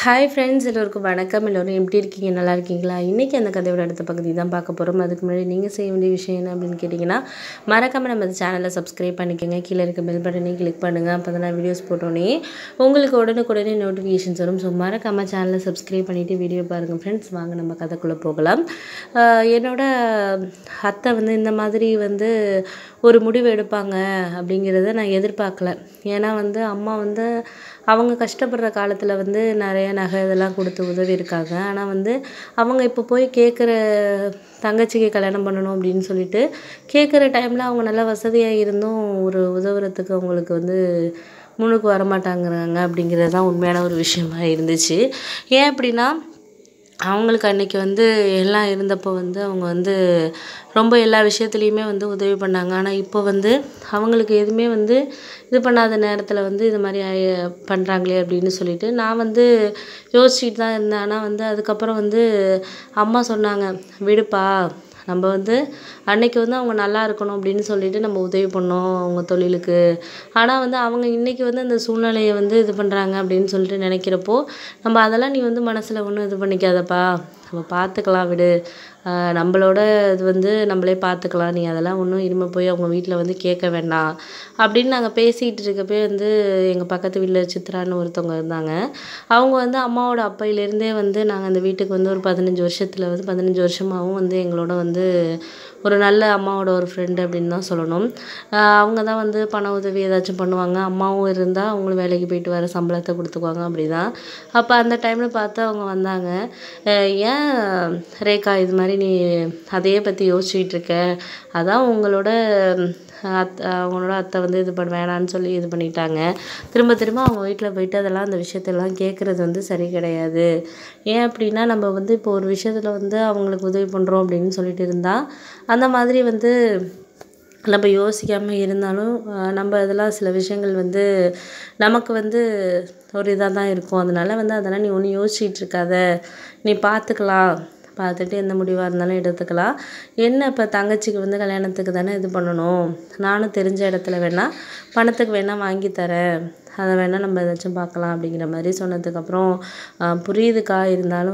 Hi friends, எல்லோருக்கும் வணக்கம். எல்லோரும் எப்படி இருக்கீங்க? நல்லா இருக்கீங்களா? இன்றைக்கி அந்த கதையோட அடுத்த பகுதி தான் பார்க்க போகிறோம். அதுக்கு முன்னாடி நீங்கள் செய்ய வேண்டிய விஷயம் என்ன அப்படின்னு கேட்டிங்கன்னா, மறக்காமல் நம்ம சேனலை சப்ஸ்கிரைப் பண்ணிக்கோங்க. கீழே இருக்க பெல் பட்டனையும் கிளிக் பண்ணுங்கள். அப்போ தான் நான் வீடியோஸ் போட்டோன்னே உங்களுக்கு உடனுக்குடனே நோட்டிஃபிகேஷன்ஸ் வரும். ஸோ மறக்காமல் சேனலை சப்ஸ்கிரைப் பண்ணிவிட்டு வீடியோ பாருங்கள் ஃப்ரெண்ட்ஸ். வாங்க நம்ம கதைக்குள்ளே போகலாம். என்னோட அத்தை இந்த மாதிரி ஒரு முடிவு எடுப்பாங்க அப்படிங்கிறத நான் எதிர்பார்க்கல. ஏன்னா அம்மா அவங்க கஷ்டப்படுற காலத்தில் நிறைய நகை இதெல்லாம் கொடுத்து உதவி இருக்காங்க. ஆனால் அவங்க இப்போ போய் கேட்குற தங்கச்சிக்கு கல்யாணம் பண்ணணும் அப்படின்னு சொல்லிட்டு கேட்குற டைமில் அவங்க நல்ல வசதியாக இருந்தும் ஒரு உதவுறதுக்கு அவங்களுக்கு முன்னுக்கு வரமாட்டாங்கிறாங்க. அப்படிங்கிறது தான் உண்மையான ஒரு விஷயமா இருந்துச்சு. ஏன் அப்படின்னா, அவங்களுக்கு அன்றைக்கி எல்லாம் இருந்தப்போ அவங்க ரொம்ப எல்லா விஷயத்துலையுமே உதவி பண்ணாங்க. ஆனால் இப்போ அவங்களுக்கு எதுவுமே இது பண்ணாத நேரத்தில் இது மாதிரி பண்ணுறாங்களே அப்படின்னு சொல்லிட்டு நான் யோசிச்சுட்டு தான் இருந்தேன். ஆனால் அதுக்கப்புறம் அம்மா சொன்னாங்க, விடுப்பா, நம்ம அன்னைக்கு அவங்க நல்லா இருக்கணும் அப்படின்னு சொல்லிட்டு நம்ம உதவி பண்ணோம் அவங்க தொழிலுக்கு. ஆனால் அவங்க இன்றைக்கி அந்த சூழ்நிலையை இது பண்ணுறாங்க அப்படின்னு சொல்லிட்டு நினைக்கிறப்போ, நம்ம அதெல்லாம் நீ மனசில் ஒன்றும் இது பண்ணிக்காதப்பா, நம்ம பார்த்துக்கலாம், விடு, நம்மளோட இது நம்மளே பார்த்துக்கலாம், நீ அதெல்லாம் ஒன்றும் இனிமே போய் அவங்க வீட்டில் கேட்க வேண்டாம் அப்படின்னு நாங்கள் பேசிகிட்டு இருக்கப்போ எங்கள் பக்கத்து வீட்டில் சித்ரான்னு ஒருத்தவங்க இருந்தாங்க. அவங்க அம்மாவோட அப்பையிலேருந்தே நாங்கள் அந்த வீட்டுக்கு ஒரு 15 வருஷத்தில் 15 வருஷமாகவும் எங்களோட ஒரு நல்ல அம்மாவோட ஒரு ஃப்ரெண்டு அப்படின்னு தான் சொல்லணும். அவங்க தான் பண உதவி ஏதாச்சும் பண்ணுவாங்க. அம்மாவும் இருந்தால் அவங்களும் வேலைக்கு போயிட்டு வர சம்பளத்தை கொடுத்துக்குவாங்க. அப்படி தான் அப்போ அந்த டைமில் பார்த்து அவங்க வந்தாங்க. ஏன் ரேகா இது மாதிரி நீ அதையே பற்றி யோசிச்சுட்டு இருக்க? அதான் அவங்களோட அத்தை இது பண்ண வேணான்னு சொல்லி இது பண்ணிட்டாங்க. திரும்ப திரும்ப அவங்க வீட்டில் போயிட்டு அதெல்லாம் அந்த விஷயத்தெல்லாம் கேட்குறது சரி கிடையாது. ஏன் அப்படின்னா, நம்ம இப்போ ஒரு விஷயத்தில் அவங்களுக்கு உதவி பண்ணுறோம் அப்படின்னு சொல்லிட்டு இருந்தால் அந்த மாதிரி நம்ம யோசிக்காமல் இருந்தாலும் நம்ம இதெல்லாம் சில விஷயங்கள் நமக்கு ஒரு இதாக தான் இருக்கும். அதனால் அதெல்லாம் நீ ஒன்றும் யோசிச்சுட்டு இருக்காத, நீ பார்த்துக்கலாம், பார்த்துட்டு எந்த முடிவாக இருந்தாலும் எடுத்துக்கலாம். என்ன இப்போ தங்கச்சிக்கு கல்யாணத்துக்கு தானே இது பண்ணணும், நானும் தெரிஞ்ச இடத்துல வேணால் பணத்துக்கு வேணால் வாங்கி தரேன், அதை வேணால் நம்ம ஏதாச்சும் பார்க்கலாம் அப்படிங்கிற மாதிரி சொன்னதுக்கப்புறம், புரியுதுக்கா, இருந்தாலும்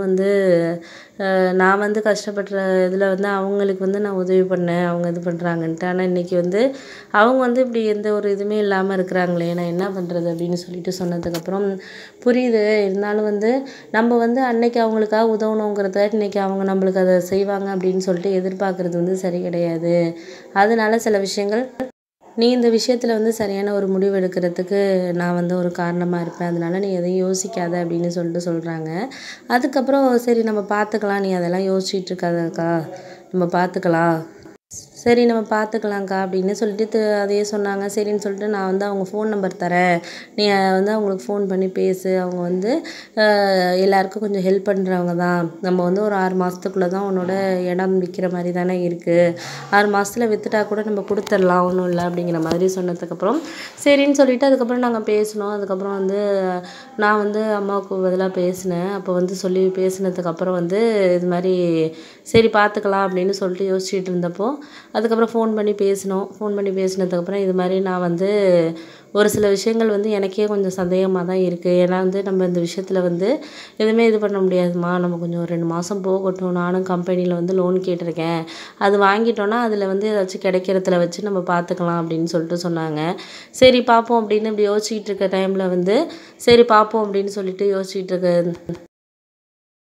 நான் கஷ்டப்படுற இதில் அவங்களுக்கு நான் உதவி பண்ணேன், அவங்க இது பண்ணுறாங்கன்ட்டு. ஆனால் இன்றைக்கி அவங்க இப்படி எந்த ஒரு இதுவுமே இல்லாமல் இருக்கிறாங்களே, நான் என்ன பண்ணுறது அப்படின்னு சொல்லிட்டு சொன்னதுக்கப்புறம், புரியுது, இருந்தாலும் நம்ம அன்னைக்கு அவங்களுக்காக உதவணுங்கிறத இன்றைக்கி அவங்க நம்மளுக்கு அதை செய்வாங்க அப்படின்னு சொல்லிட்டு எதிர்பார்க்குறது சரி கிடையாது. அதனால சில விஷயங்கள் நீ இந்த விஷயத்தில் சரியான ஒரு முடிவு எடுக்கிறதுக்கு நான் ஒரு காரணமாக இருப்பேன். அதனால் நீ எதையும் யோசிக்காத அப்படின்னு சொல்லிட்டு சொல்கிறாங்க. அதுக்கப்புறம் சரி நம்ம பார்த்துக்கலாம், நீ அதெல்லாம் யோசிச்சுட்டு இருக்காதக்கா, நம்ம பார்த்துக்கலாம், சரி நம்ம பார்த்துக்கலாங்க்கா அப்படின்னு சொல்லிட்டு அதையே சொன்னாங்க. சரின்னு சொல்லிட்டு நான் அவங்க ஃபோன் நம்பர் தரேன், நீ அவங்களுக்கு ஃபோன் பண்ணி பேசு, அவங்க எல்லாருக்கும் கொஞ்சம் ஹெல்ப் பண்ணுறவங்க தான், நம்ம ஒரு 6 மாதத்துக்குள்ளே தான் உன்னோட இடம் விற்கிற மாதிரி தானே இருக்குது, 6 மாதத்தில் விற்றுட்டா கூட நம்ம கொடுத்துடலாம், ஒன்றும் இல்லை அப்படிங்கிற மாதிரி சொன்னதுக்கப்புறம் சரின்னு சொல்லிவிட்டு அதுக்கப்புறம் நாங்கள் பேசினோம். அதுக்கப்புறம் நான் அம்மாவுக்கு பதிலாக பேசினேன். அப்போ சொல்லி பேசினதுக்கப்புறம் இது மாதிரி சரி பார்த்துக்கலாம் அப்படின்னு சொல்லிட்டு யோசிச்சுட்டு இருந்தப்போ அதுக்கப்புறம் ஃபோன் பண்ணி பேசினோம். ஃபோன் பண்ணி பேசினதுக்கப்புறம் இது மாதிரி நான் ஒரு சில விஷயங்கள் எனக்கே கொஞ்சம் சந்தேகமாக தான் இருக்குது. ஏன்னா நம்ம இந்த விஷயத்தில் எதுவுமே இது பண்ண முடியாதுமா, நம்ம கொஞ்சம் ஒரு 2 மாதம் போகட்டும், நானும் கம்பெனியில் லோன் கேட்டிருக்கேன், அது வாங்கிட்டோன்னா அதில் ஏதாச்சும் கிடைக்கிறதுல வச்சு நம்ம பார்த்துக்கலாம் அப்படின்னு சொல்லிட்டு சொன்னாங்க. சரி பார்ப்போம் அப்படின்னு இப்படி யோசிச்சுட்டு இருக்க டைமில் சரி பார்ப்போம் அப்படின்னு சொல்லிட்டு யோசிச்சுட்டு இருக்க